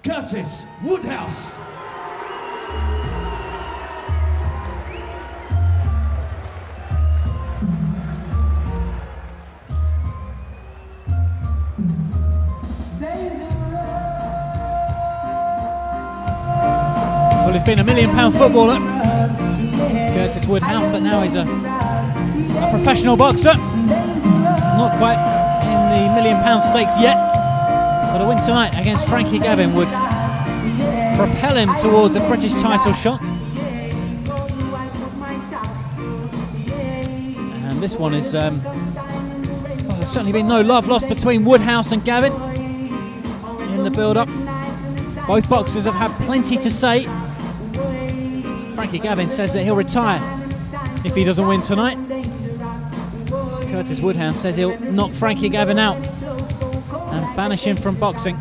Curtis Woodhouse. Well, he's been a £1 million footballer, Curtis Woodhouse, but now he's a professional boxer. Not quite in the £1 million stakes yet, but a win tonight against Frankie Gavin would propel him towards a British title shot. And this one is, well, there's certainly been no love lost between Woodhouse and Gavin in the build-up. Both boxers have had plenty to say. Frankie Gavin says that he'll retire if he doesn't win tonight. Curtis Woodhouse says he'll knock Frankie Gavin out and banish him from boxing.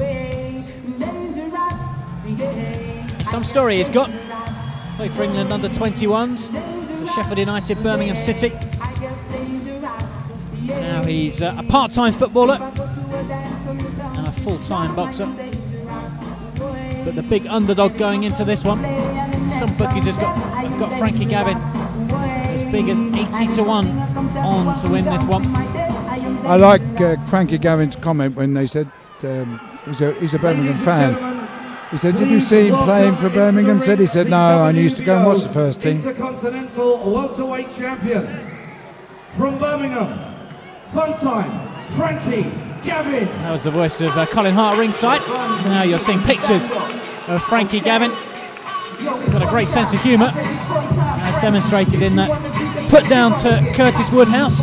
Some story he's got. Played for England under 21s, to Sheffield United, Birmingham City. Now he's a part-time footballer and a full-time boxer. But the big underdog going into this one, some bookies have got Frankie Gavin as big as 80-1 on to win this one. I like Frankie Gavin's comment when they said he's a Birmingham fan. He said, "Did you see him playing for Birmingham?" He said, "No, I used to go and watch the first team." Intercontinental welterweight champion from Birmingham, fun time, Frankie Gavin. That was the voice of Colin Hart ringside. Now you're seeing pictures of Frankie Gavin. He's got a great sense of humour, as demonstrated in that put down to Curtis Woodhouse.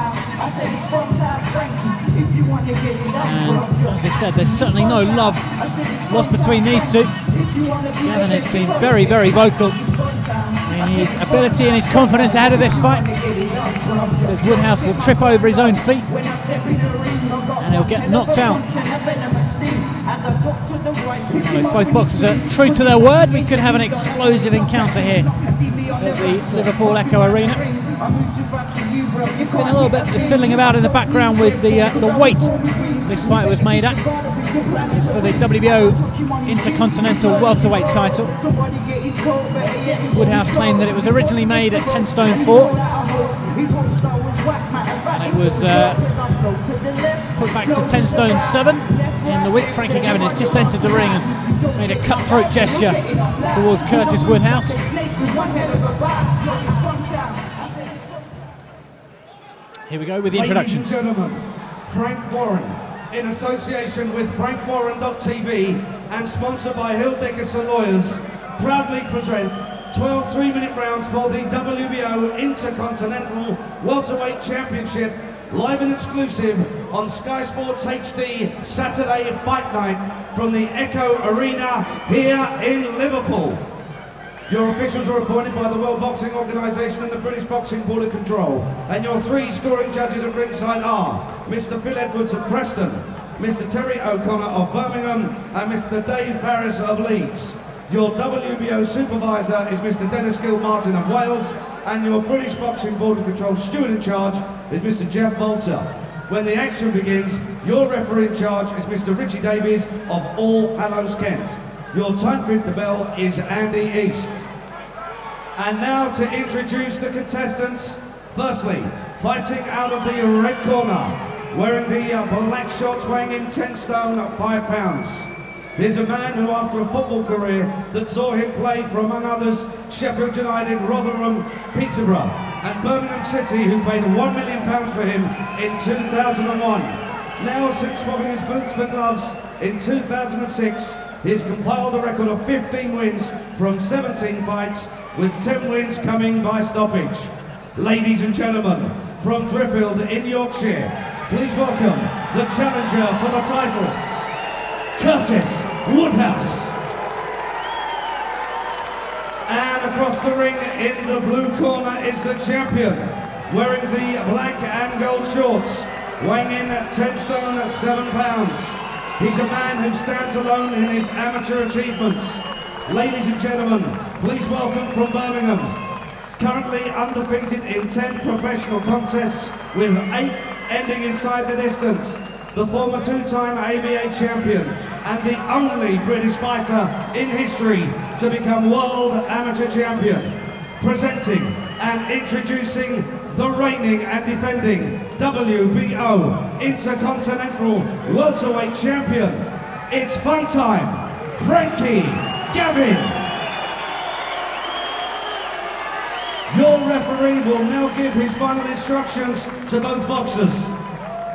And as they said, there's certainly no love lost between these two. Gavin has been very, very vocal in his ability and his confidence ahead of this fight. He says Woodhouse will trip over his own feet and he'll get knocked out. Well, if both boxers are true to their word, we could have an explosive encounter here at the Liverpool Echo Arena. It's been a little bit fiddling about in the background with the weight this fight was made at. It's for the WBO Intercontinental Welterweight title. Woodhouse claimed that it was originally made at 10 stone 4 and it was put back to 10 stone 7 in the week. Frankie Gavin has just entered the ring and made a cutthroat gesture towards Curtis Woodhouse. Here we go with the introductions. Ladies and gentlemen, Frank Warren, in association with FrankWarren.tv and sponsored by Hill Dickinson Lawyers, proudly present 12 3-minute rounds for the WBO Intercontinental Welterweight Championship, live and exclusive on Sky Sports HD Saturday Fight Night from the Echo Arena here in Liverpool. Your officials are appointed by the World Boxing Organisation and the British Boxing Board of Control, and your 3 scoring judges at ringside are Mr. Phil Edwards of Preston, Mr. Terry O'Connor of Birmingham, and Mr. Dave Paris of Leeds. Your WBO supervisor is Mr. Dennis Gilmartin of Wales, and your British Boxing Board of Control steward in charge is Mr. Jeff Bolter. When the action begins, your referee in charge is Mr. Richie Davies of All Hallows, Kent. Your time grid the bell is Andy East. And now to introduce the contestants. Firstly, fighting out of the red corner, wearing the black shorts, weighing in 10 stone at 5 pounds. Here's a man who, after a football career that saw him play for, among others, Sheffield United, Rotherham, Peterborough and Birmingham City, who paid £1 million for him in 2001. Now, since swapping his boots for gloves in 2006, he's compiled a record of 15 wins from 17 fights, with 10 wins coming by stoppage. Ladies and gentlemen, from Driffield in Yorkshire, please welcome the challenger for the title, Curtis Woodhouse. And across the ring in the blue corner is the champion, wearing the black and gold shorts, weighing in at 10 stone at 7 pounds. He's a man who stands alone in his amateur achievements. Ladies and gentlemen, please welcome from Birmingham, currently undefeated in 10 professional contests with 8 ending inside the distance, the former 2-time ABA champion, and the only British fighter in history to become World Amateur Champion. Presenting and introducing the reigning and defending WBO Intercontinental Welterweight Champion. It's fun time, Frankie Gavin. Your referee will now give his final instructions to both boxers. Okay,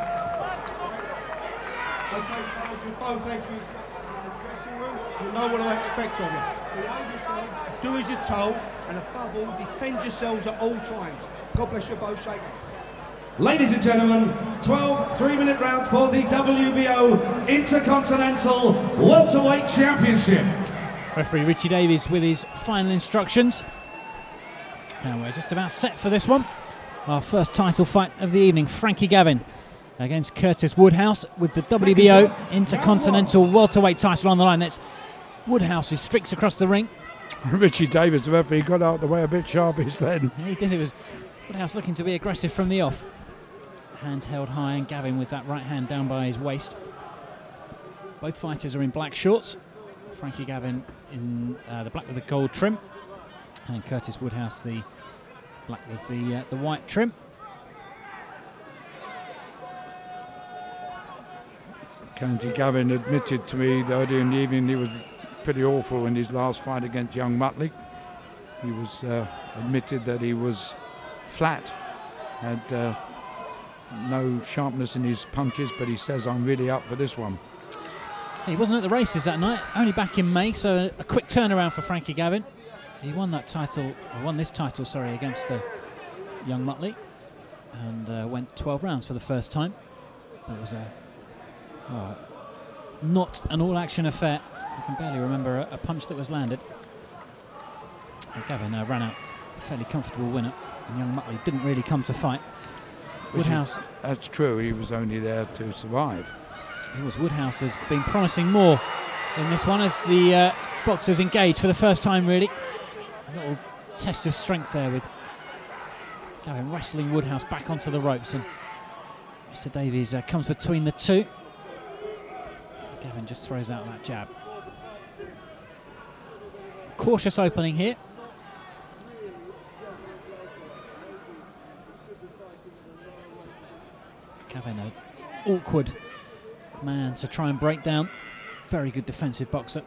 fellas, you both had your instructions in the dressing room. You know what I expect of you. Behave yourselves, do as you're told, and above all, defend yourselves at all times. God bless you both, shake hands. Ladies and gentlemen, 12 3-minute rounds for the WBO Intercontinental Welterweight Championship. Referee Richie Davies with his final instructions. Now we're just about set for this one. Our first title fight of the evening, Frankie Gavin against Curtis Woodhouse with the WBO Intercontinental Welterweight title on the line. It's Woodhouse who streaks across the ring. Richie Davies, the referee, got out of the way a bit sharpish then. Yeah, he did. It was Woodhouse looking to be aggressive from the off. Hands held high, and Gavin with that right hand down by his waist. Both fighters are in black shorts. Frankie Gavin in the black with the gold trim, and Curtis Woodhouse the black with the white trim. Frankie Gavin admitted to me earlier in the evening he was pretty awful in his last fight against young Muttley. He was admitted that he was flat, had no sharpness in his punches, but he says, I'm really up for this one. He wasn't at the races that night, only back in May, so a quick turnaround for Frankie Gavin. He won that title, or won this title, sorry, against young Muttley, and went 12 rounds for the first time. But it was not an all-action affair. I can barely remember a punch that was landed. Gavin ran out a fairly comfortable winner, and young Muttley didn't really come to fight. Woodhouse. That's true, he was only there to survive. Woodhouse has been promising more in this one as the boxers engage for the first time, really. A little test of strength there with Gavin wrestling Woodhouse back onto the ropes, and Mr. Davies comes between the two. Gavin just throws out that jab. Cautious opening here. Gavin, an awkward man to try and break down. Very good defensive boxer.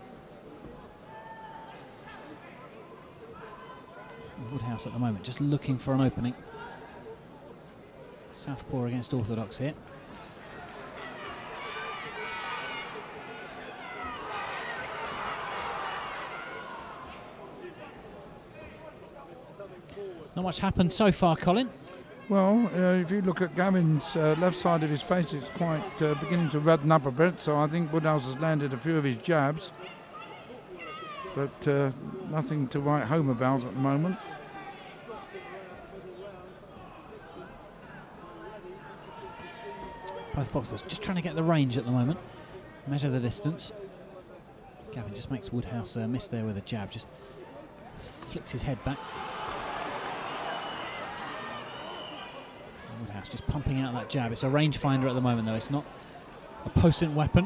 Woodhouse at the moment just looking for an opening. Southpaw against orthodox here. Not much happened so far, Colin. Well, if you look at Gavin's left side of his face, it's quite beginning to redden up a bit, so I think Woodhouse has landed a few of his jabs, but nothing to write home about at the moment. Both boxers just trying to get the range at the moment, measure the distance. Gavin just makes Woodhouse miss there with a jab, just flicks his head back. Woodhouse just pumping out that jab. It's a rangefinder at the moment, though. It's not a potent weapon.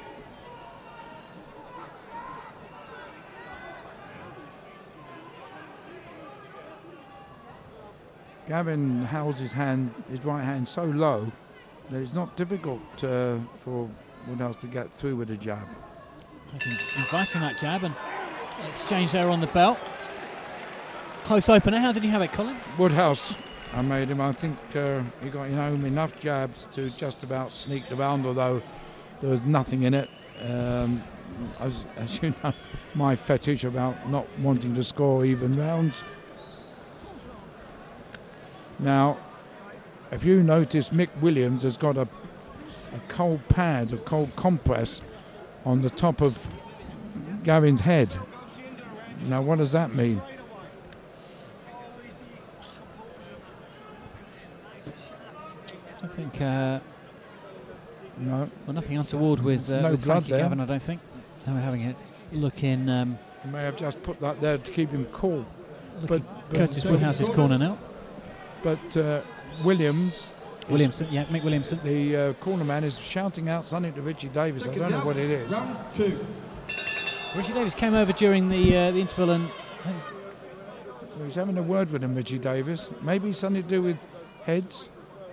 Gavin holds his right hand so low that it's not difficult for Woodhouse to get through with a jab. Inviting that jab, and exchange there on the belt. Close opener. How did you have it, Colin? Woodhouse, I made him. I think he got enough jabs to just about sneak the round, although there was nothing in it. As you know, my fetish about not wanting to score even rounds. Now, if you notice, Mick Williams has got a cold pad, a cold compress on the top of Gavin's head. Now, what does that mean? I think no. Well, nothing untoward with, no with blood Frankie there. Gavin, I don't think. No, we're having a look in. You may have just put that there to keep him cool. Curtis Woodhouse's corner now. But Williams Williamson, yeah, Mick Williamson. The corner man is shouting out something to Richie Davis. I don't know what it is. Round 2. Richie Davis came over during the interval and He's having a word with him, Richie Davis. Maybe something to do with heads.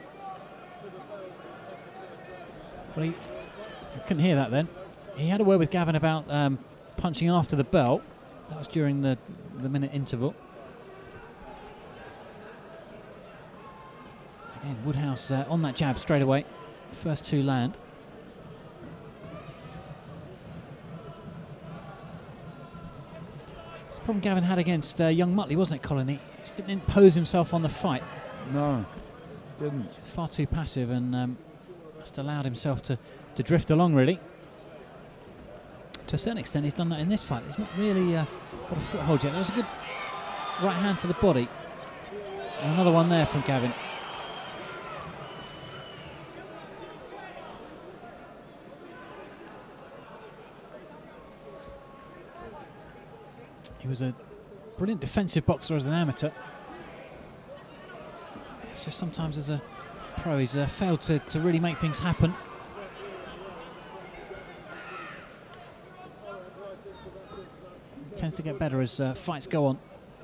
well, he couldn't hear that then. He had a word with Gavin about punching after the bell. That was during the minute interval. Again, Woodhouse on that jab straight away. First 2 land. It's the problem Gavin had against young Muttley, wasn't it, Colin? He just didn't impose himself on the fight. No, didn't. Far too passive and just allowed himself to drift along, really. To a certain extent, he's done that in this fight. He's not really got a foothold yet. There was a good right hand to the body. And another one there from Gavin. He was a brilliant defensive boxer as an amateur. It's just sometimes as a pro he's failed to really make things happen. Tends to get better as fights go on.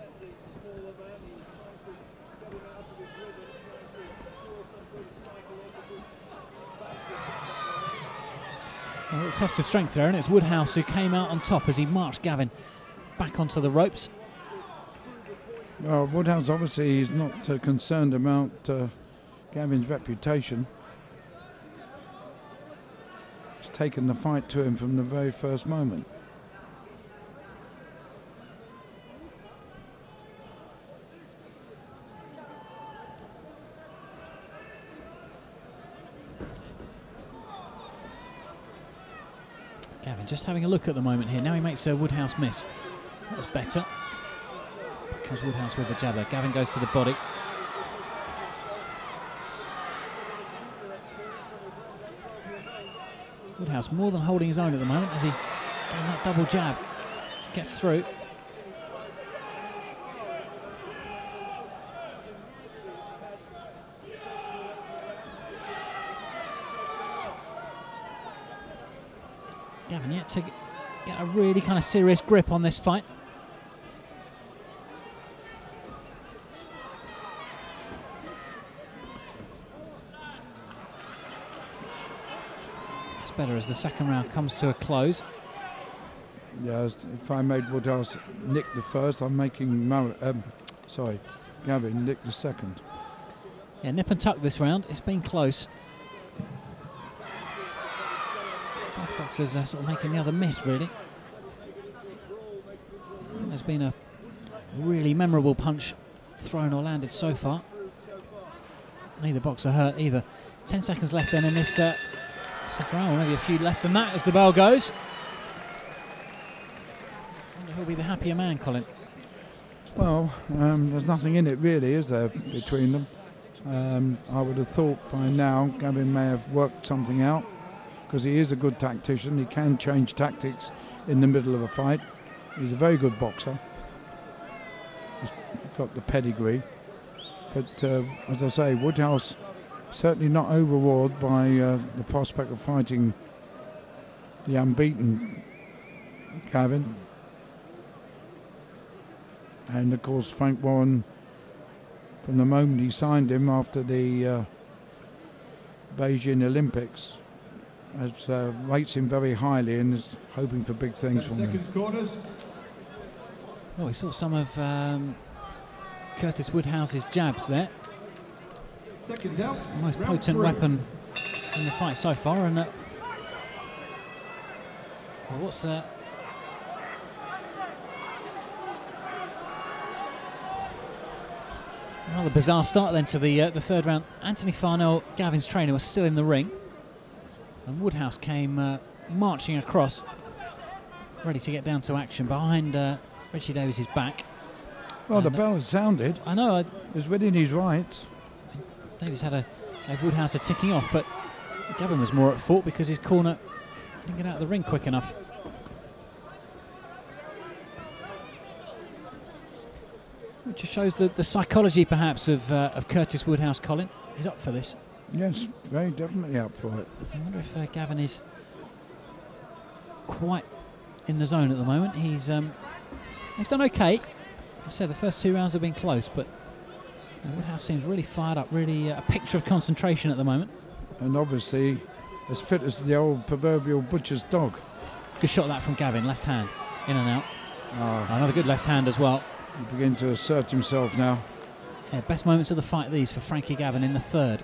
A little test of strength there, and it's Woodhouse who came out on top as he marched Gavin back onto the ropes. Well, Woodhouse obviously is not concerned about Gavin's reputation. He's taken the fight to him from the very first moment. Gavin just having a look at the moment here. Now he makes Woodhouse miss. That was better. Back comes Woodhouse with the jabber. Gavin goes to the body. Woodhouse more than holding his own at the moment as he getting that double jab. Gets through. Gavin yet to get a really kind of serious grip on this fight. It's better as the second round comes to a close. Yeah, if I made Woodhouse nick the first, I'm making Gavin nick the second. Yeah, nip and tuck this round. It's been close. Both boxers sort of making the other miss, really. I think there's been a really memorable punch thrown or landed so far. Neither boxer hurt either. 10 seconds left then in this second round, or maybe a few less than that as the bell goes. I wonder who'll be the happier man, Colin. Well, there's nothing in it really, is there, between them? I would have thought by now Gavin may have worked something out, because he is a good tactician. He can change tactics in the middle of a fight. He's a very good boxer. He's got the pedigree. But as I say, Woodhouse certainly not overawed by the prospect of fighting the unbeaten Gavin. And of course Frank Warren, from the moment he signed him after the Beijing Olympics, rates him very highly and is hoping for big things from him. Well, we saw some of Curtis Woodhouse's jabs there. The most potent weapon in the fight so far. And well, what's that? Rather bizarre start then to the third round. Anthony Farnell, Gavin's trainer, was still in the ring. And Woodhouse came marching across, ready to get down to action behind Richie Davis's back. Well, the bell has sounded. I know. It was within his rights. Davis gave Woodhouse a ticking off, but Gavin was more at fault because his corner didn't get out of the ring quick enough. Which just shows the psychology, perhaps, of Curtis Woodhouse. Colin, he's up for this. Yes, very definitely up for it. I wonder if Gavin is quite in the zone at the moment. He's done okay. I said the first 2 rounds have been close, but Woodhouse seems really fired up, really a picture of concentration at the moment. And obviously as fit as the old proverbial butcher's dog. Good shot of that from Gavin, left hand, in and out. Another good left hand as well. He begin to assert himself now. Yeah, best moments of the fight these for Frankie Gavin in the third.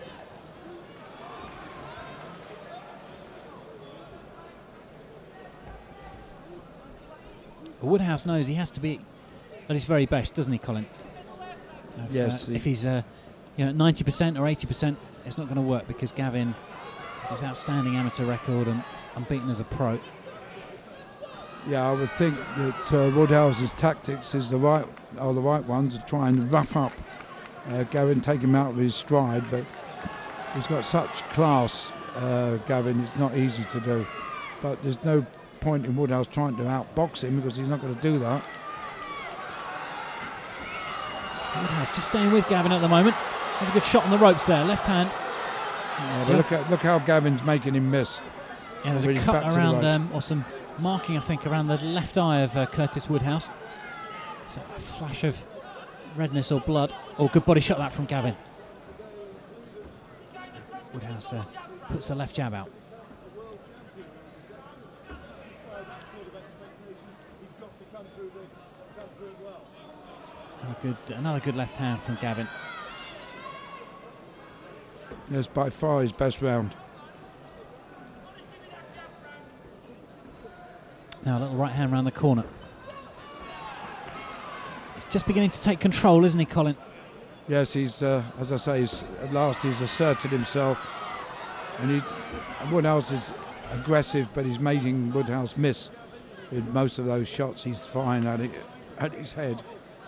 Woodhouse knows he has to be at his very best, doesn't he, Colin? Yes. If he's 90% or 80%, it's not going to work, because Gavin has his outstanding amateur record and unbeaten as a pro. Yeah, I would think that Woodhouse's tactics are the right ones, to try and rough up Gavin, take him out of his stride, but he's got such class, Gavin, it's not easy to do. But there's no point in Woodhouse trying to outbox him, because he's not going to do that. Woodhouse just staying with Gavin at the moment. There's a good shot on the ropes there, left hand. Yeah, but look how Gavin's making him miss. Yeah, there's a cut around, or some marking, I think, around the left eye of Curtis Woodhouse. It's a flash of redness or blood. Oh, good body shot that from Gavin. Woodhouse puts the left jab out. Another good left hand from Gavin. Yes, by far his best round. Now a little right hand round the corner. He's just beginning to take control, isn't he, Colin? Yes, he's, as I say, at last he's asserted himself. And Woodhouse is aggressive, but he's making Woodhouse miss. With most of those shots, he's fine at his head.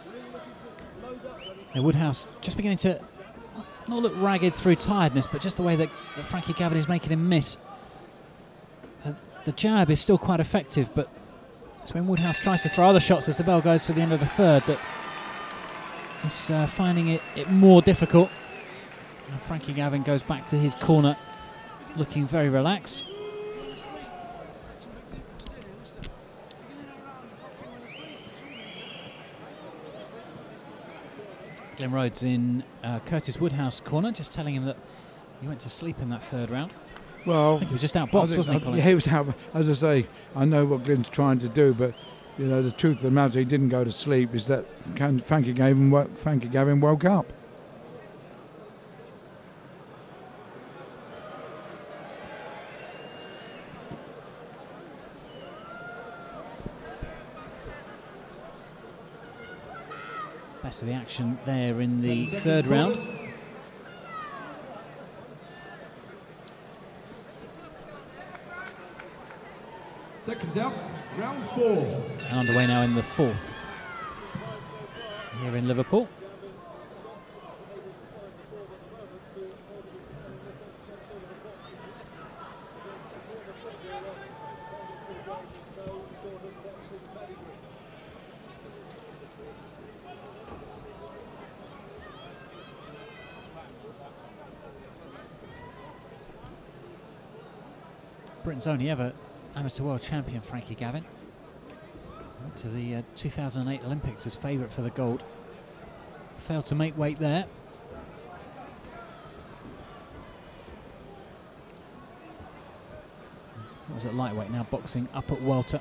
Now Woodhouse just beginning to not look ragged through tiredness, but just the way that Frankie Gavin is making him miss. The jab is still quite effective, but it's when Woodhouse tries to throw other shots as the bell goes for the end of the third that he's finding it more difficult. And Frankie Gavin goes back to his corner looking very relaxed. Glenn Rhodes in Curtis Woodhouse corner, just telling him that he went to sleep in that third round. Well, I think he was just outboxed, wasn't he, Colin? Yeah, he was out. As I say, I know what Glenn's trying to do, but you know the truth of the matter, he didn't go to sleep. Is that Frankie Gavin woke up? Best of the action there in the third round. Seconds out, round 4. And underway now in the fourth here in Liverpool. Britain's only ever amateur world champion, Frankie Gavin. Went to the 2008 Olympics as favourite for the gold. Failed to make weight there. That was at lightweight, now boxing up at welter.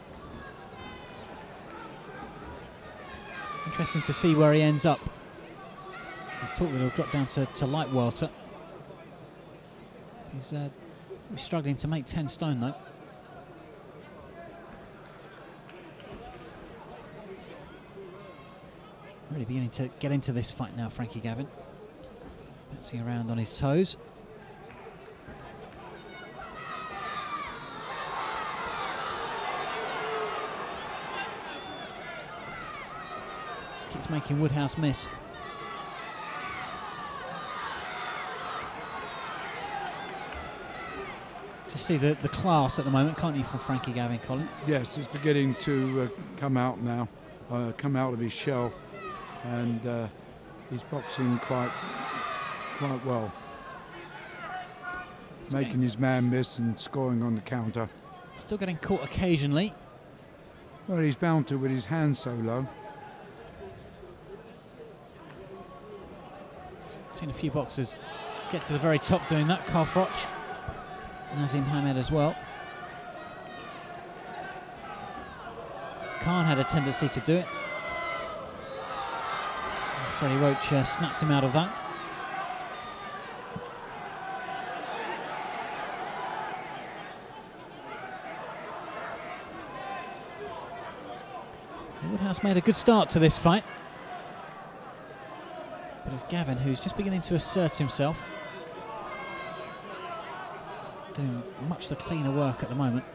Interesting to see where he ends up. He's talked that he'll drop down to light welter. He's struggling to make 10 stone though. Really beginning to get into this fight now, Frankie Gavin. Bouncing around on his toes. Keeps making Woodhouse miss. Just see the class at the moment, can't you, from Frankie Gavin, Colin? Yes, he's beginning to come out now, come out of his shell, and he's boxing quite well. making his man miss and scoring on the counter. Still getting caught occasionally. Well, he's bound to with his hands so low. Seen a few boxers get to the very top doing that. Carl Froch, Nazim Hamed as well. Khan had a tendency to do it. Freddie Roach snapped him out of that. Woodhouse made a good start to this fight. But it's Gavin who's just beginning to assert himself. Doing much the cleaner work at the moment.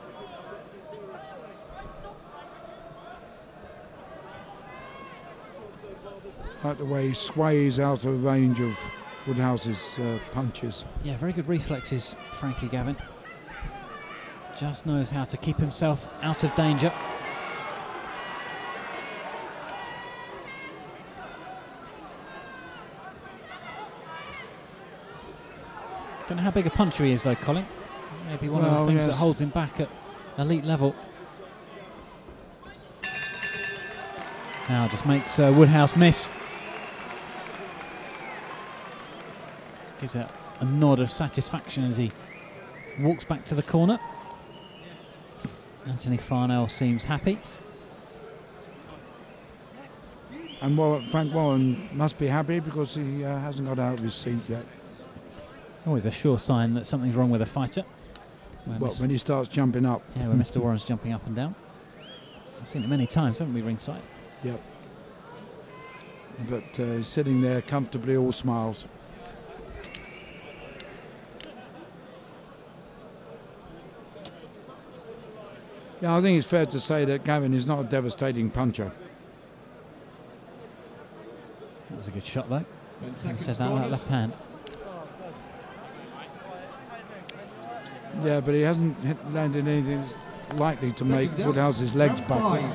Like the way he sways out of range of Woodhouse's punches. Yeah, very good reflexes, Frankie Gavin. Just knows how to keep himself out of danger. Don't know how big a puncher he is though, Colin. Maybe one of the things that holds him back at elite level. Now just makes Woodhouse miss. Just gives it a nod of satisfaction as he walks back to the corner. Anthony Farnell seems happy. And Frank Warren must be happy because he hasn't got out of his seat yet. Always a sure sign that something's wrong with a fighter. When he starts jumping up. Yeah, when Mr. Warren's jumping up and down. We've seen it many times, haven't we, ringside? Yep. But he's sitting there comfortably, all smiles. Yeah, I think it's fair to say that Gavin is not a devastating puncher. That was a good shot, though. He said that left hand. Yeah, but he hasn't landed anything that's likely to make Woodhouse's legs buckle.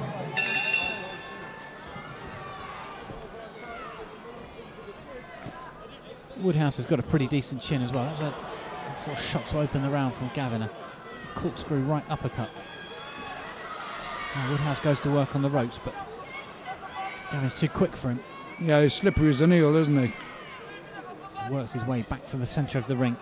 Woodhouse has got a pretty decent chin as well. That's a sort of shot to open the round from Gavin. A corkscrew right uppercut. Now Woodhouse goes to work on the ropes, but Gavin's too quick for him. Yeah, he's slippery as an eel, isn't he? He works his way back to the centre of the ring.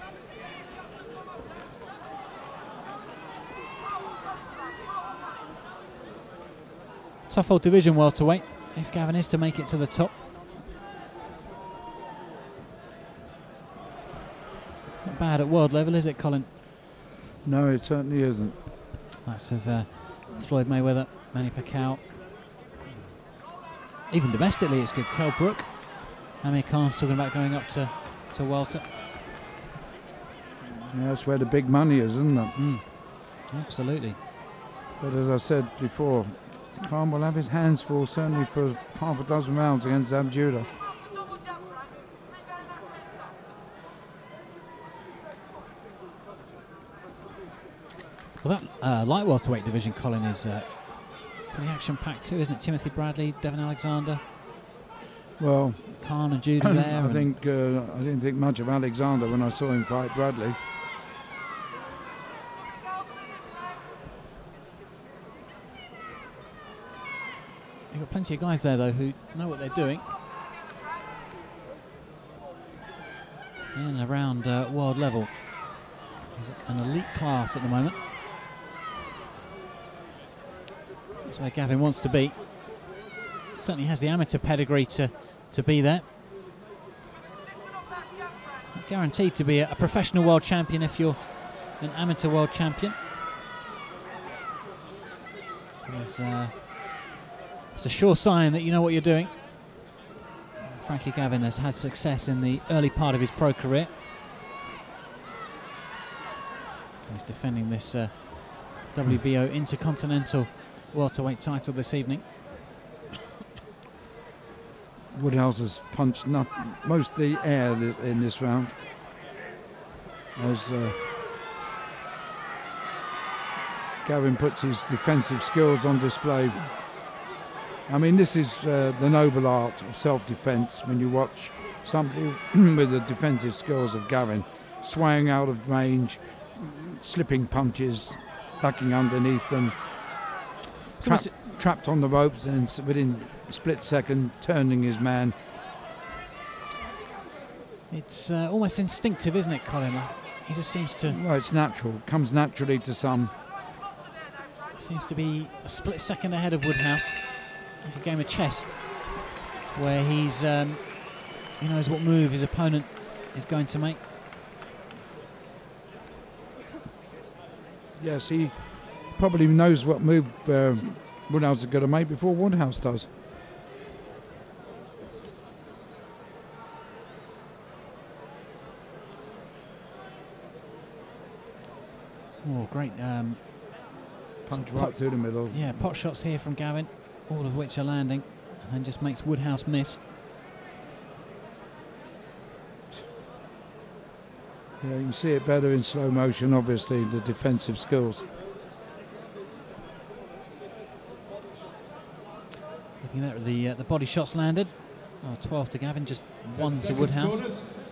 Tough old division welterweight if Gavin is to make it to the top. Not bad at world level, is it, Colin? No, it certainly isn't. Likes of Floyd Mayweather, Manny Pacquiao. Even domestically, it's good. Kell Brook. Amir Khan's talking about going up to welter. Yeah, that's where the big money is, isn't it? Absolutely. But as I said before, Khan will have his hands full, certainly for half a dozen rounds against Zab Judah. Well, that light welterweight division, Colin, is pretty action-packed too, isn't it? Timothy Bradley, Devon Alexander. Well, Khan and Judah there. I didn't think much of Alexander when I saw him fight Bradley. You've got plenty of guys there, though, who know what they're doing. In and around world level. He's an elite class at the moment. That's where Gavin wants to be. Certainly has the amateur pedigree to be there. Not guaranteed to be a professional world champion if you're an amateur world champion. It's a sure sign that you know what you're doing. Frankie Gavin has had success in the early part of his pro career. He's defending this WBO Intercontinental welterweight title this evening. Woodhouse has punched most of the air in this round. As Gavin puts his defensive skills on display. I mean, this is the noble art of self-defense when you watch somebody with the defensive skills of Gavin. swaying out of range, slipping punches, ducking underneath them, trapped on the ropes, and within a split second turning his man. It's almost instinctive, isn't it, Colin? He just seems to... Well, it's natural. Comes naturally to some. Seems to be a split second ahead of Woodhouse. Like a game of chess, where he's he knows what move his opponent is going to make. Yes, he probably knows what move Woodhouse is going to make before Woodhouse does. Oh, great. Punch right through the middle. Yeah, pot shots here from Gavin, all of which are landing, and then just makes Woodhouse miss. Yeah, you can see it better in slow motion, obviously, the defensive skills. Looking at the body shots landed. Oh, 12 to Gavin, just 1 to Woodhouse.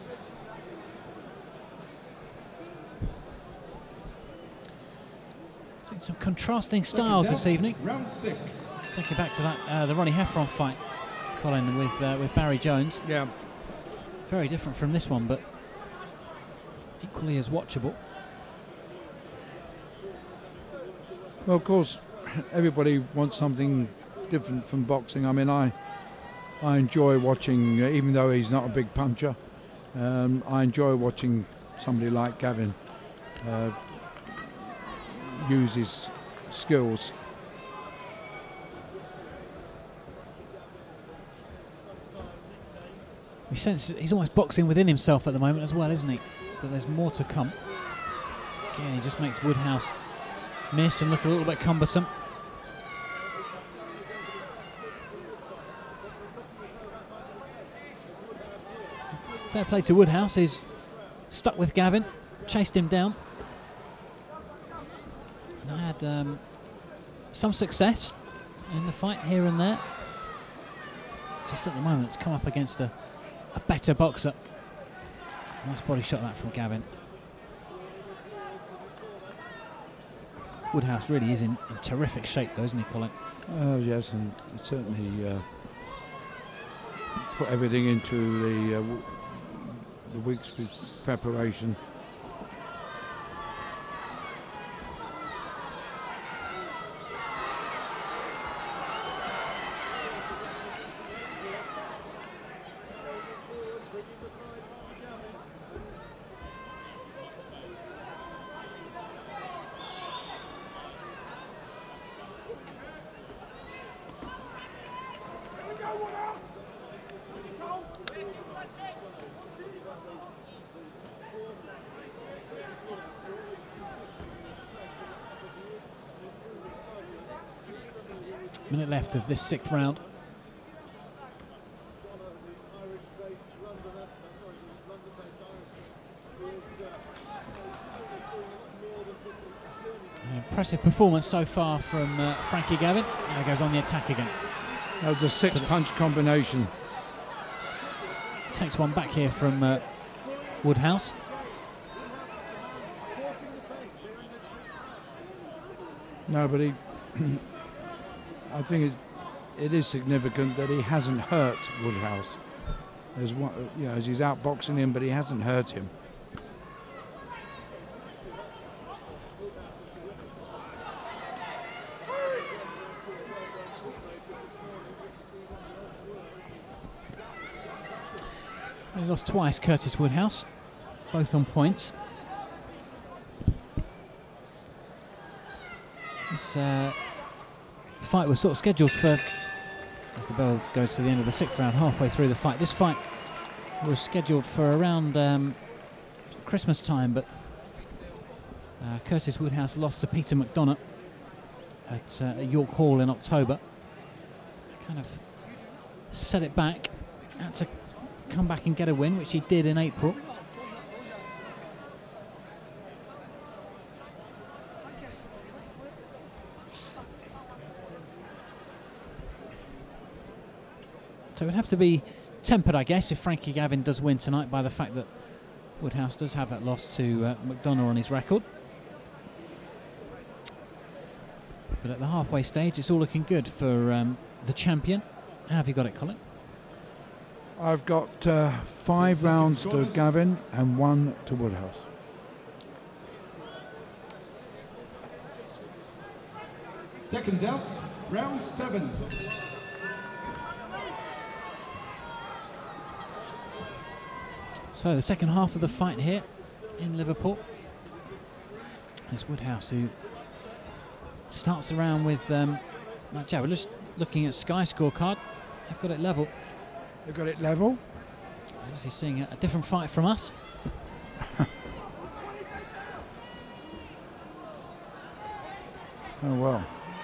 Seeing some contrasting styles this evening. Round 6. Thinking back to that the Ronnie Heffron fight, Colin, with Barry Jones. Yeah. Very different from this one, but equally as watchable. Well, of course, everybody wants something different from boxing. I mean, I enjoy watching, even though he's not a big puncher, I enjoy watching somebody like Gavin use his skills. We sense he's almost boxing within himself at the moment as well, isn't he? But there's more to come. Again, he just makes Woodhouse miss and look a little bit cumbersome. Fair play to Woodhouse, who's stuck with Gavin, chased him down. And had some success in the fight here and there. Just at the moment, it's come up against a better boxer. Nice body shot that from Gavin. Woodhouse really is in terrific shape though, isn't he, Colin? Oh yes, and certainly put everything into the week's preparation. Minute left of this 6th round. An impressive performance so far from Frankie Gavin. Now he goes on the attack again. That was a 6-punch combination. Takes one back here from Woodhouse. No, but he I think it is significant that he hasn't hurt Woodhouse. As one, as he's outboxing him, but he hasn't hurt him. He lost twice, Curtis Woodhouse, both on points. This fight was sort of scheduled for, as the bell goes for the end of the 6th round, halfway through the fight. This fight was scheduled for around Christmas time, but Curtis Woodhouse lost to Peter McDonough at York Hall in October. Kind of set it back, had to come back and get a win, which he did in April. So it would have to be tempered, I guess, if Frankie Gavin does win tonight, by the fact that Woodhouse does have that loss to McDonough on his record. But at the halfway stage, it's all looking good for the champion. How have you got it, Colin? I've got 5 rounds to Gavin and 1 to Woodhouse. Seconds out, round 7. So the second half of the fight here in Liverpool. It's Woodhouse who starts the round with that jab. We're just looking at Sky scorecard. They've got it level. They've got it level. He's obviously seeing a different fight from us. Oh well.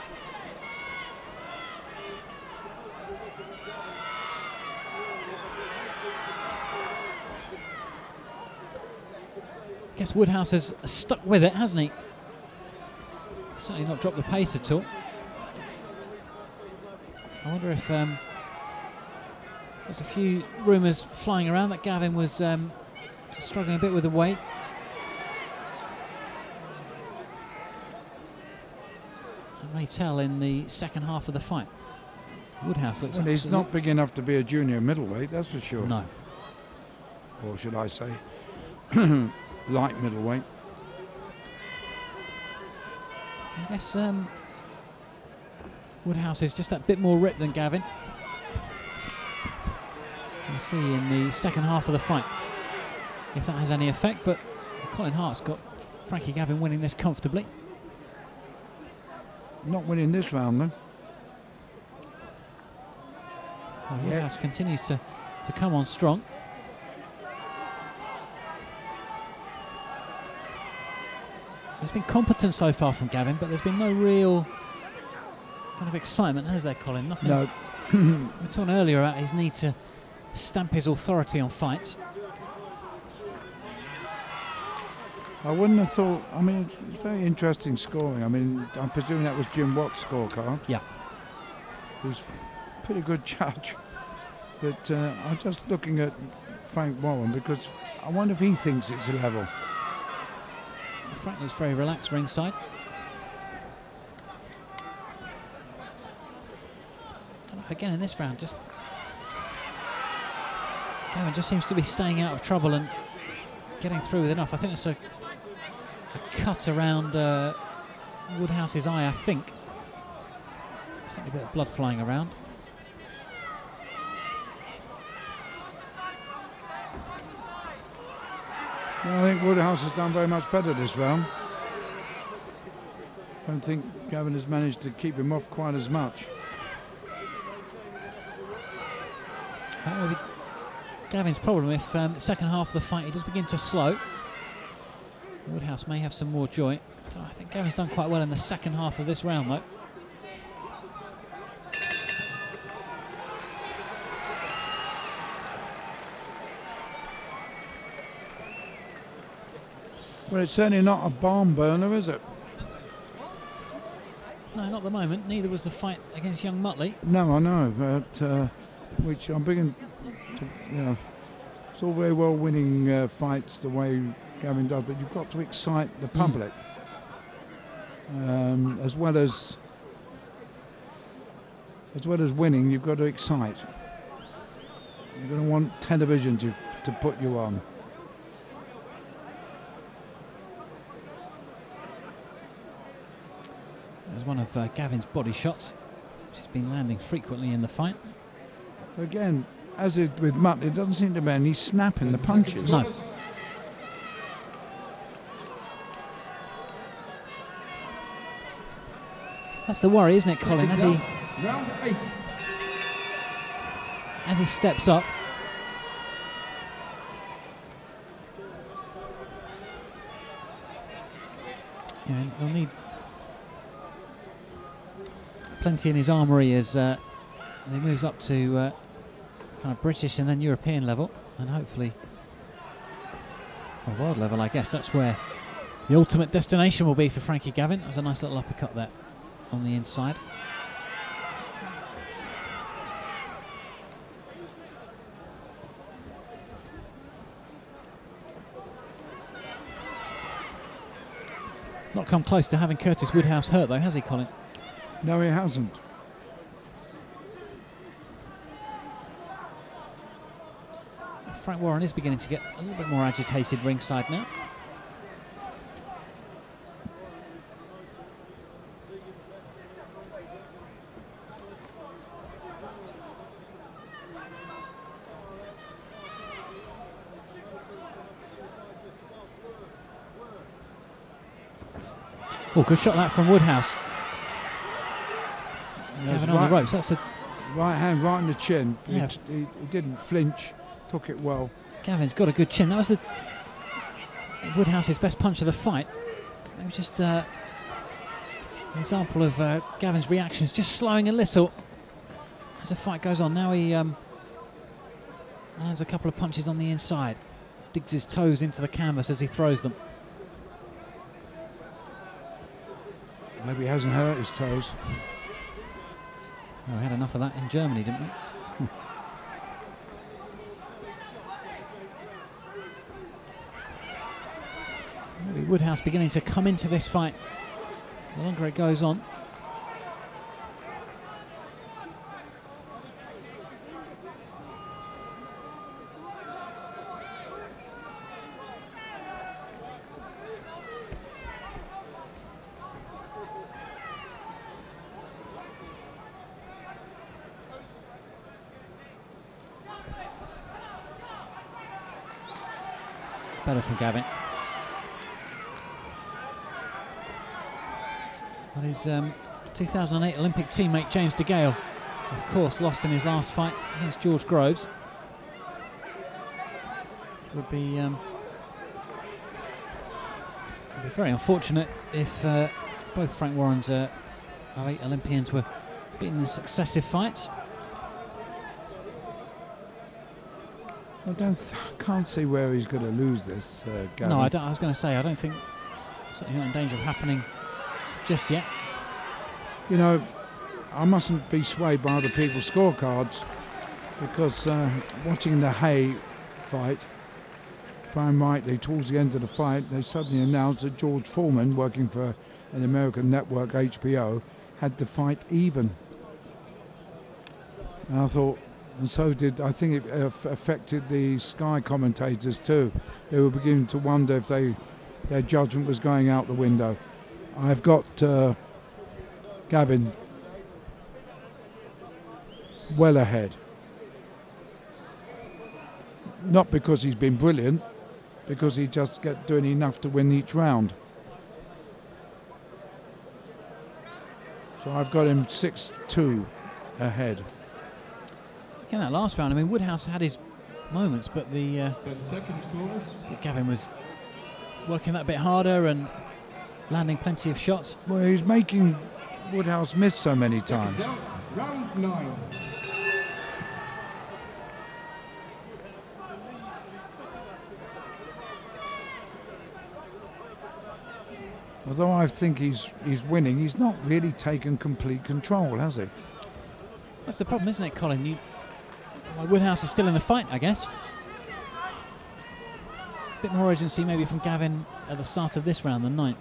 I guess Woodhouse has stuck with it, hasn't he? Certainly not dropped the pace at all. I wonder if there's a few rumours flying around that Gavin was struggling a bit with the weight. I may tell in the second half of the fight. Woodhouse looks. Well, he's not big enough to be a junior middleweight, that's for sure. No. Or should I say, light middleweight. I guess Woodhouse is just that bit more ripped than Gavin. We'll see in the second half of the fight if that has any effect, but Colin Hart's got Frankie Gavin winning this comfortably. Not winning this round though. Well, Woodhouse continues to come on strong. There's been competence so far from Gavin, but there's been no real kind of excitement, has there, Colin? Nothing. No. We were talking earlier about his need to stamp his authority on fights. I wouldn't have thought. I mean, it's very interesting scoring. I mean, I'm presuming that was Jim Watt's scorecard. Yeah. Who's a pretty good judge. But I'm just looking at Frank Warren because I wonder if he thinks it's a level. Frank looks very relaxed ringside. Again in this round, just Gavin just seems to be staying out of trouble and getting through with enough. I think it's a cut around Woodhouse's eye, I think. Certainly a bit of blood flying around. Well, I think Woodhouse has done very much better this round. I don't think Gavin has managed to keep him off quite as much. That will be Gavin's problem if the second half of the fight he does begin to slow. Woodhouse may have some more joy. I think Gavin's done quite well in the second half of this round though. Well, it's certainly not a barn burner, is it? No, not at the moment. Neither was the fight against young Muttley. No, I know, but which I'm beginning to, you know, it's all very well winning fights the way Gavin does, but you've got to excite the public as well as winning. You've got to excite. You're going to want television to put you on. There's one of Gavin's body shots, which has been landing frequently in the fight. Again, as with Muttley, it doesn't seem to be any snap in the punches. No. That's the worry, isn't it, Colin? As Round 8. as he steps up, you know, he'll need plenty in his armoury as he moves up to kind of British and then European level, and hopefully a world level. I guess that's where the ultimate destination will be for Frankie Gavin. That was a nice little uppercut there on the inside. Not come close to having Curtis Woodhouse hurt though, has he, Colin? No, he hasn't. Frank Warren is beginning to get a little bit more agitated ringside now. Oh, good shot that from Woodhouse. Gavin on the ropes. That's a right hand right on the chin. Yeah. He didn't flinch, took it well. Gavin's got a good chin. That was the Woodhouse's best punch of the fight. Maybe just an example of Gavin's reactions just slowing a little as the fight goes on. Now he lands a couple of punches on the inside, digs his toes into the canvas as he throws them. Maybe he hasn't hurt his toes. Oh, we had enough of that in Germany, didn't we? Maybe Woodhouse beginning to come into this fight the longer it goes on. Better from Gavin. But his 2008 Olympic teammate James DeGale, of course, lost in his last fight against George Groves. It would be very unfortunate if both Frank Warren's 08 Olympians were beaten in successive fights. I can't see where he's going to lose this, Gavin. No, I was going to say, I don't think, certainly not in danger of happening just yet. You know, I mustn't be swayed by other people's scorecards, because watching the Hay fight, Brian Whiteley, towards the end of the fight, they suddenly announced that George Foreman, working for an American network, HBO, had the fight even. And I thought, and so did, I think it affected the Sky commentators too. They were beginning to wonder if their judgment was going out the window. I've got Gavin well ahead. Not because he's been brilliant, because he just kept doing enough to win each round. So I've got him 6-2 ahead. In that last round, I mean, Woodhouse had his moments, but the Gavin was working that a bit harder and landing plenty of shots. Well, he's making Woodhouse miss so many times. Round 9. Although I think he's winning, he's not really taken complete control, has he? That's the problem, isn't it, Colin? Woodhouse is still in the fight, I guess. A bit more urgency maybe from Gavin at the start of this round, the 9th.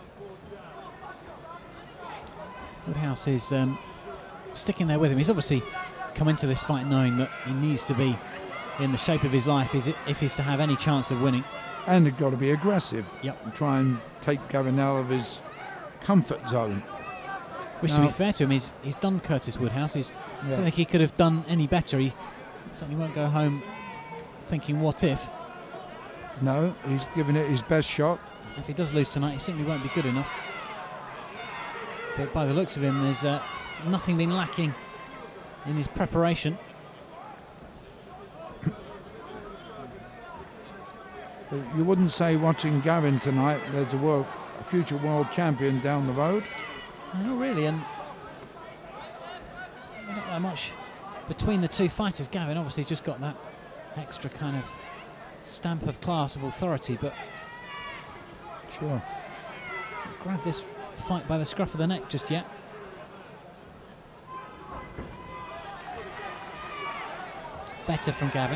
Woodhouse is sticking there with him. He's obviously come into this fight knowing that he needs to be in the shape of his life if he's to have any chance of winning. And they've got to be aggressive. Yep. And try and take Gavin out of his comfort zone. Which, to be fair to him, he's done Curtis Woodhouse. I don't think he could have done any better. He certainly won't go home thinking, what if? No, he's given it his best shot. If he does lose tonight, he simply won't be good enough. But by the looks of him, there's nothing been lacking in his preparation. You wouldn't say watching Gavin tonight there's a future world champion down the road? Not really, and not that much between the two fighters. Gavin obviously just got that extra kind of stamp of class, of authority, but sure, grab this fight by the scruff of the neck just yet. Better from Gavin.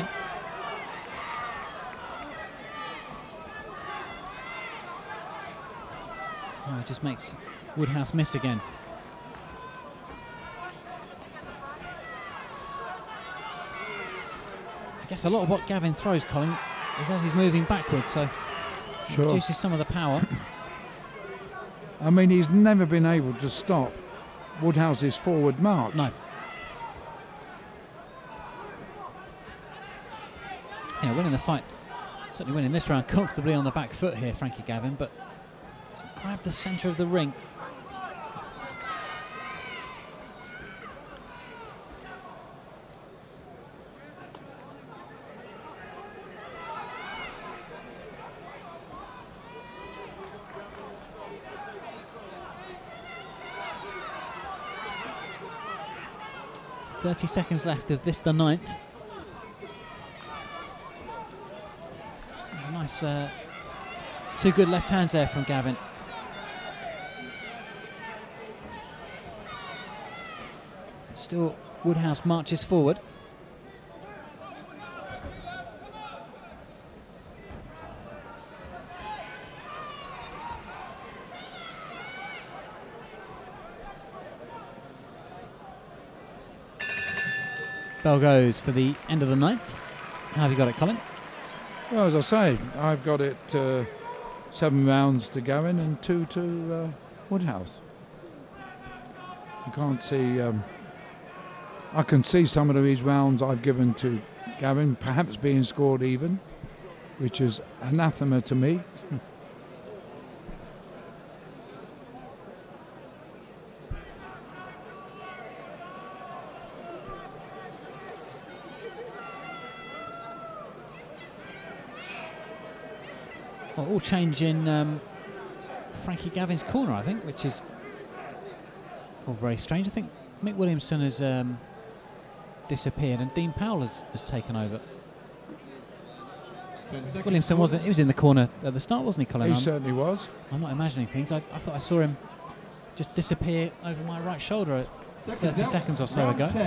Oh, it just makes Woodhouse miss again. I guess a lot of what Gavin throws, Colin, is as he's moving backwards, so Sure. reduces some of the power. I mean, he's never been able to stop Woodhouse's forward march. No. Yeah, winning the fight, certainly winning this round comfortably on the back foot here, Frankie Gavin, but grabbed the centre of the ring. .30 left of this, the 9th. Nice, two good left hands there from Gavin. Still, Woodhouse marches forward. Bell goes for the end of the 9th. How have you got it, Colin? Well, as I say, I've got it 7 rounds to Gavin and 2 to Woodhouse. You can't see. I can see some of these rounds I've given to Gavin perhaps being scored even, which is anathema to me. Well, all change in Frankie Gavin's corner, I think, which is all very strange. I think Mick Williamson has disappeared and Dean Powell has taken over. Williamson wasn't. He was in the corner at the start, wasn't he, Colin? He certainly was. I'm not imagining things. I thought I saw him just disappear over my right shoulder 30 seconds or so ago.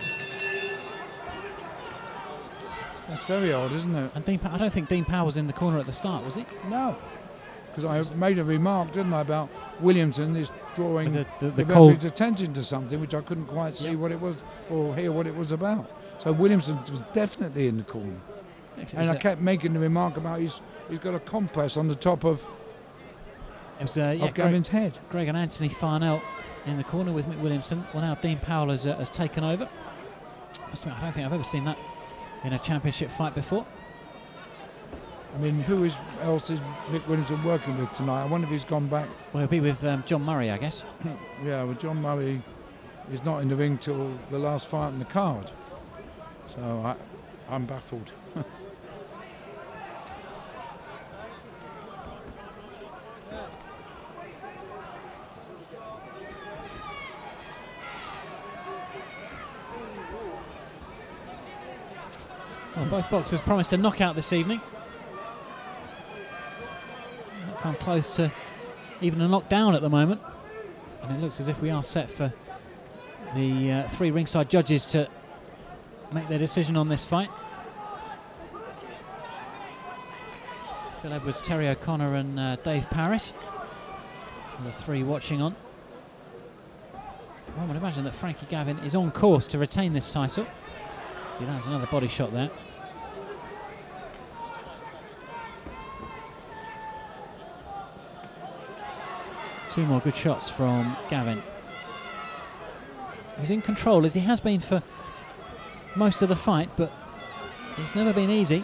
That's very odd, isn't it? And I don't think Dean Powell was in the corner at the start, was he? No. Because I made a remark, didn't I, about Williamson is drawing the the cold referee's attention to something which I couldn't quite see what it was or hear what it was about. So Williamson was definitely in the corner. And I kept making the remark about he's got a compress on the top of Gavin's head. Greg and Anthony Farnell in the corner with Mick Williamson. Well, now Dean Powell has taken over. I don't think I've ever seen that in a championship fight before. I mean, who else is Mick Williamson working with tonight? I wonder if he's gone back. Well, he'll be with John Murray, I guess. Yeah, well, John Murray is not in the ring till the last fight in the card. So I'm baffled. Well, both boxers promised a knockout this evening. Not come close to even a knockdown at the moment. And it looks as if we are set for the 3 ringside judges to make their decision on this fight. Phil Edwards, Terry O'Connor and Dave Parris are the 3 watching on. I would imagine that Frankie Gavin is on course to retain this title. See, that's another body shot there. Two more good shots from Gavin. He's in control as he has been for most of the fight, but it's never been easy.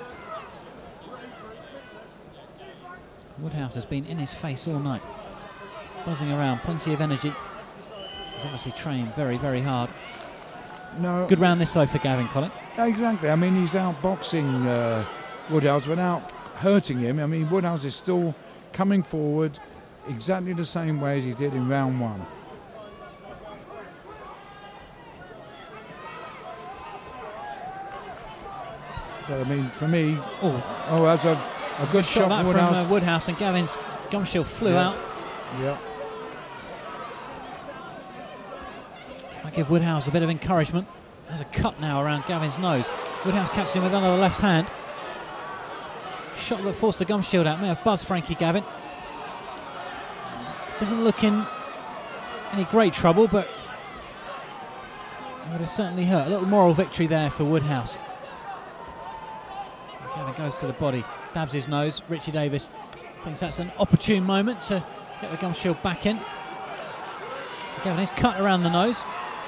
Woodhouse has been in his face all night, buzzing around, plenty of energy. He's obviously trained very, very hard. No, good round this though for Gavin, Colin. Exactly. I mean, he's outboxing Woodhouse without hurting him. I mean, Woodhouse is still coming forward exactly the same way as he did in round 1. But I mean, for me, that's a good shot that from Woodhouse, and Gavin's gum shield flew out. Yeah. I give Woodhouse a bit of encouragement. There's a cut now around Gavin's nose. Woodhouse catches him with another left hand. Shot that forced the gum shield out. May have buzzed Frankie Gavin. Doesn't look in any great trouble, but it would have certainly hurt. A little moral victory there for Woodhouse. Gavin goes to the body, dabs his nose. Richie Davis thinks that's an opportune moment to get the gum shield back in. Gavin is cut around the nose.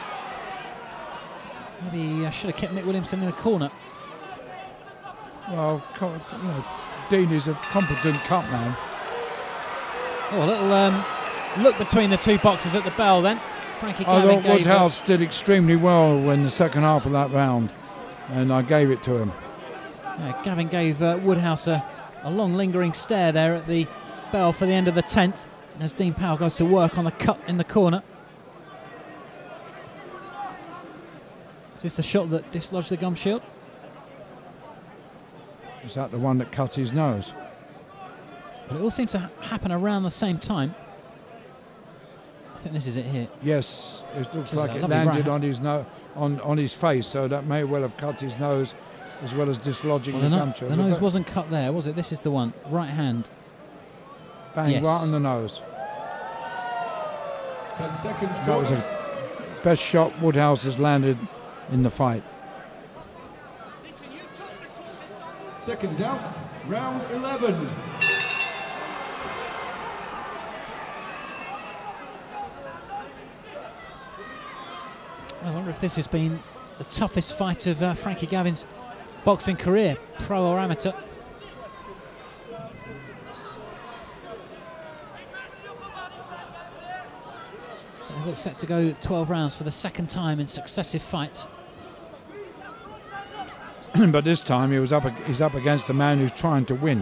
Maybe I should have kept Mick Williamson in the corner. Well, Dean is a competent cut man. Oh, a little look between the two boxers at the bell then. Frankie Gavin I thought Woodhouse did extremely well in the second half of that round, and I gave it to him. Yeah, Gavin gave Woodhouse a long lingering stare there at the bell for the end of the 10th as Dean Powell goes to work on the cut in the corner. Is this the shot that dislodged the gum shield? Is that the one that cut his nose? Well, it all seems to happen around the same time. I think this is it here. Yes, it looks like it lovely landed right on his face, so that may well have cut his nose as well as dislodging the gum shield. The nose wasn't cut there, was it? This is the one, right hand. Bang, yes. right on the nose. 10 seconds. That was the best shot Woodhouse has landed in the fight. Seconds out, round 11. I wonder if this has been the toughest fight of Frankie Gavin's boxing career, pro or amateur. So it looks set to go 12 rounds for the second time in successive fights. But this time he's up against a man who's trying to win.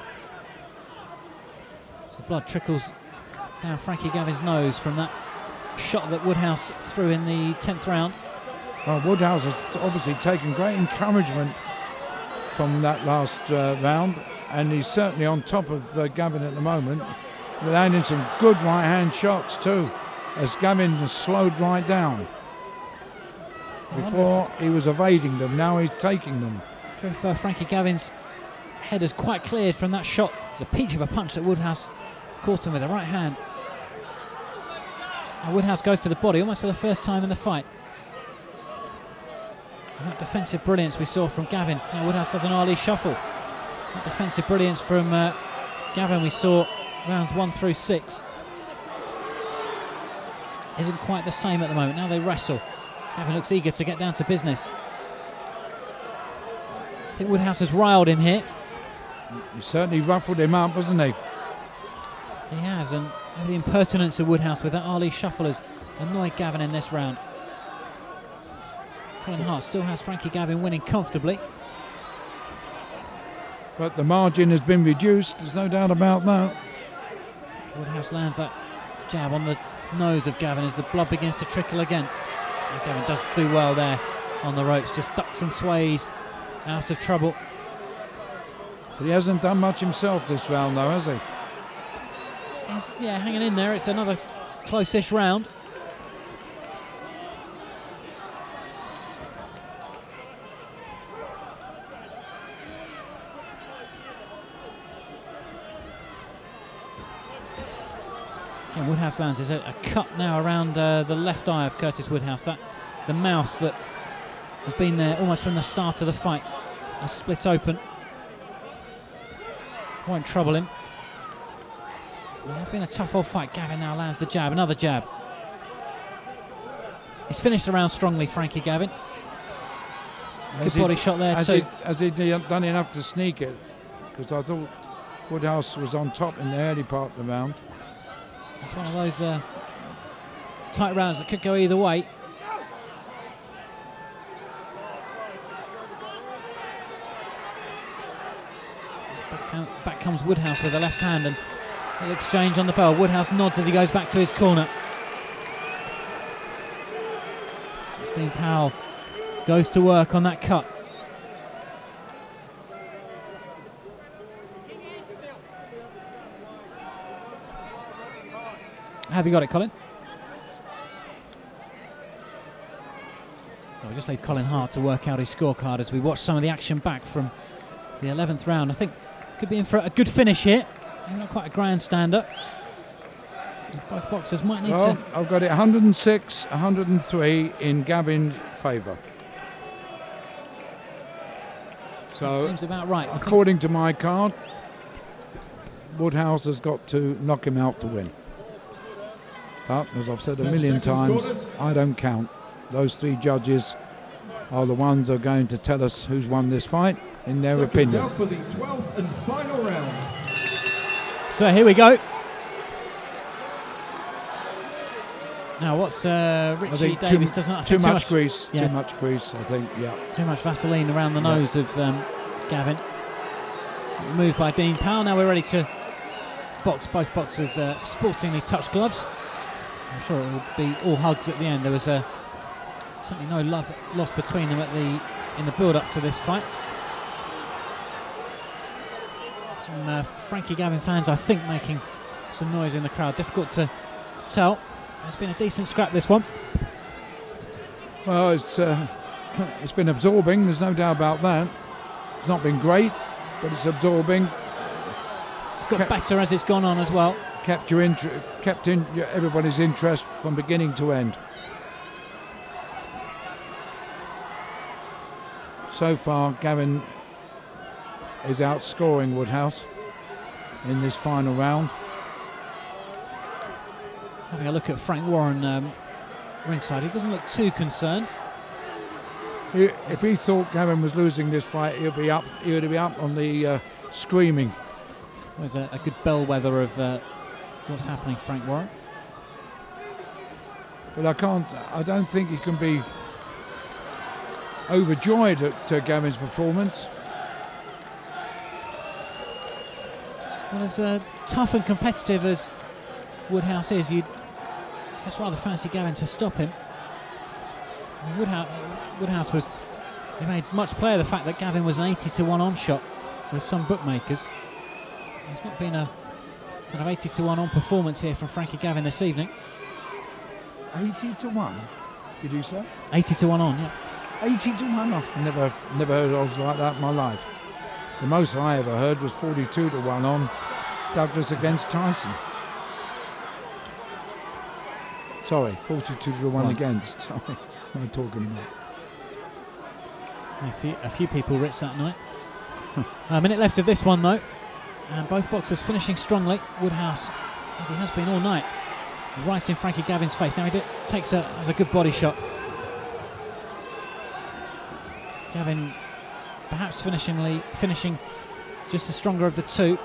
So the blood trickles down Frankie Gavin's nose from that shot that Woodhouse threw in the 10th round. Well, Woodhouse has obviously taken great encouragement from that last round, and he's certainly on top of Gavin at the moment, landing some good right-hand shots too, as Gavin has slowed right down. Before he was evading them, now he's taking them. If Frankie Gavin's head has quite cleared from that shot. The peach of a punch that Woodhouse caught him with the right hand. And Woodhouse goes to the body almost for the first time in the fight. And that defensive brilliance we saw from Gavin. Now Woodhouse does an Ali shuffle. That defensive brilliance from Gavin we saw rounds 1 through 6 isn't quite the same at the moment. Now they wrestle. Gavin looks eager to get down to business. I think Woodhouse has riled him here. He certainly ruffled him up, hasn't he? He has, and the impertinence of Woodhouse with that Ali shuffle has annoyed Gavin in this round. Colin Hart still has Frankie Gavin winning comfortably. But the margin has been reduced, there's no doubt about that. Woodhouse lands that jab on the nose of Gavin as the blood begins to trickle again. And Gavin does do well there on the ropes, just ducks and sways out of trouble. But he hasn't done much himself this round though, has he? He's, yeah, hanging in there. It's another close-ish round. Again, Woodhouse lands. There's a cut now around the left eye of Curtis Woodhouse. That the mouse that has been there almost from the start of the fight has split open. Won't trouble him. Yeah, it's been a tough old fight. Gavin now lands the jab, another jab. He's finished the round strongly, Frankie Gavin. Good body shot there too. Has he done enough to sneak it? Because I thought Woodhouse was on top in the early part of the round. It's one of those tight rounds that could go either way. Back comes Woodhouse with the left hand and an exchange on the bell. Woodhouse nods as he goes back to his corner. Dean Powell goes to work on that cut. Have you got it, Colin? Well, we just leave Colin Hart to work out his scorecard as we watch some of the action back from the 11th round. I think could be in for a good finish here. Maybe not quite a grandstander. Both boxers might need Well, to. I've got it 106, 103 in Gavin's favour. So, Seems about right. I think. according to my card, Woodhouse has got to knock him out to win. But, as I've said a million times, I don't count. Those three judges are the ones who are going to tell us who's won this fight, in their opinion. For the 12th and final round. So here we go. Now, what's Richie Davis doesn't have too much grease. Yeah. Too much grease, I think. Yeah. Too much Vaseline around the nose of Gavin. Move by Dean Powell. Now we're ready to box. Both boxers sportingly touch gloves. I'm sure it will be all hugs at the end. There was certainly no love lost between them in the build-up to this fight. Some Frankie Gavin fans, I think, making some noise in the crowd. Difficult to tell. It's been a decent scrap, this one. Well, it's been absorbing. There's no doubt about that. It's not been great, but it's absorbing. It's got better as it's gone on as well. Kept everybody's interest from beginning to end. So far, Gavin is outscoring Woodhouse in this final round. Having a look at Frank Warren ringside, he doesn't look too concerned. If he thought Gavin was losing this fight, he would be up on the screaming. There's a good bellwether of what's happening, Frank Warren. But I don't think he can be overjoyed at Gavin's performance. Well, as tough and competitive as Woodhouse is, you'd just rather fancy Gavin to stop him. Woodhouse he made much play of the fact that Gavin was an 80-1 on shot with some bookmakers. It's not been a kind of 80-1 on performance here from Frankie Gavin this evening. 80-1, did you say? 80-1 on, yeah. 80-1. I've never heard of like that in my life. The most I ever heard was 42-1 on Douglas against Tyson. Sorry, 42-1 against. Sorry, what am I talking about? A few people rich that night. A minute left of this one though, and both boxers finishing strongly. Woodhouse, as he has been all night, right in Frankie Gavin's face. Now he has a good body shot. Gavin perhaps finishing just the stronger of the two.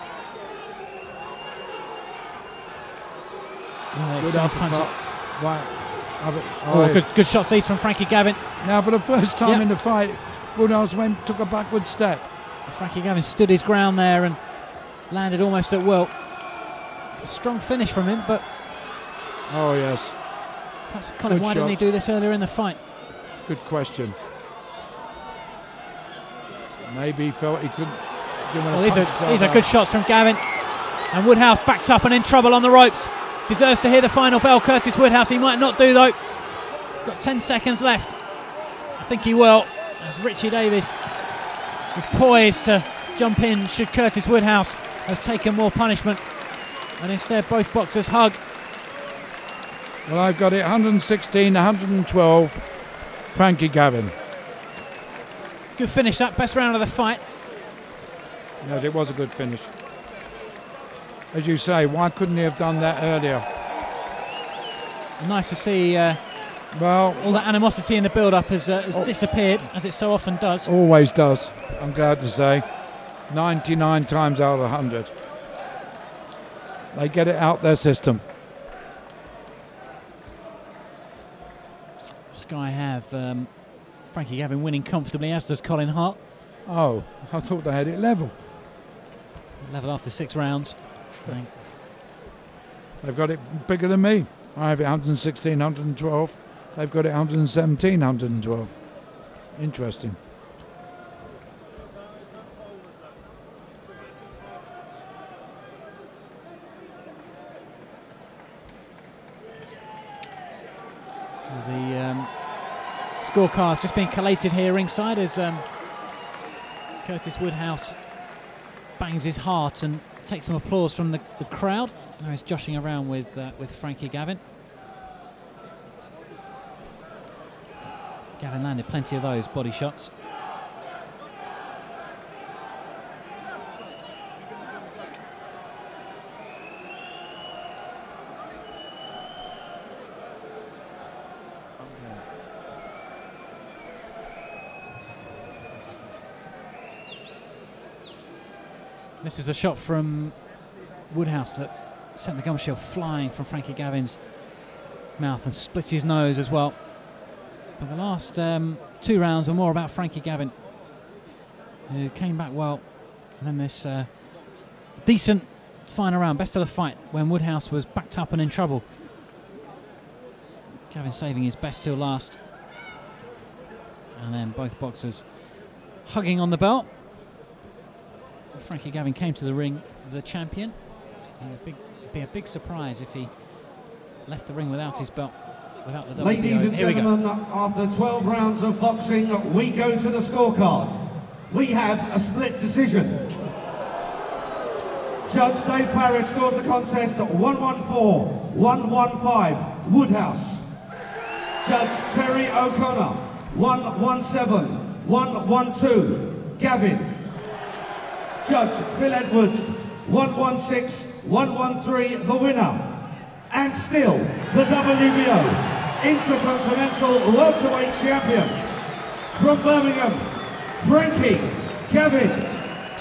Good uppercut. Right. Good shot seized from Frankie Gavin. Now for the first time in the fight, Woodhouse took a backward step. Frankie Gavin stood his ground there and landed almost at will. It's a strong finish from him, but oh yes, that's kind of why didn't he do this earlier in the fight? Good question. Maybe he felt he couldn't. Well, these are good shots from Gavin, and Woodhouse backed up and in trouble on the ropes. Deserves to hear the final bell. Curtis Woodhouse, he might not do though. Got 10 seconds left. I think he will, as Richie Davis is poised to jump in should Curtis Woodhouse have taken more punishment, and instead both boxers hug. Well, I've got it 116, 112, Frankie Gavin. Good finish, that best round of the fight. Yes, it was a good finish. As you say, why couldn't he have done that earlier? Nice to see all that animosity in the build-up has disappeared, as it so often does. Always does, I'm glad to say. 99 times out of 100. They get it out their system. Sky have Frankie Gavin winning comfortably, as does Colin Hart. Oh, I thought they had it level. Level after 6 rounds. They've got it bigger than me. I have it 116, 112. They've got it 117, 112. Interesting. The scorecards just being collated here ringside as Curtis Woodhouse bangs his heart and takes some applause from the crowd. Now he's joshing around with Frankie Gavin. Gavin landed plenty of those body shots. This was a shot from Woodhouse that sent the gum shield flying from Frankie Gavin's mouth and split his nose as well. But the last 2 rounds were more about Frankie Gavin, who came back well. And then this decent final round, best of the fight, when Woodhouse was backed up and in trouble. Gavin saving his best till last. And then both boxers hugging on the belt. Frankie Gavin came to the ring the champion. It'd be a big surprise if he left the ring without his belt, without the WBO. Ladies and gentlemen, after 12 rounds of boxing, we go to the scorecard. We have a split decision. Judge Dave Parrish scores the contest at 114, 115, Woodhouse. Judge Terry O'Connor, 117, 112, Gavin. Judge Phil Edwards, 116, 113, the winner. And still, the WBO Intercontinental Welterweight Champion from Birmingham, Frankie Gavin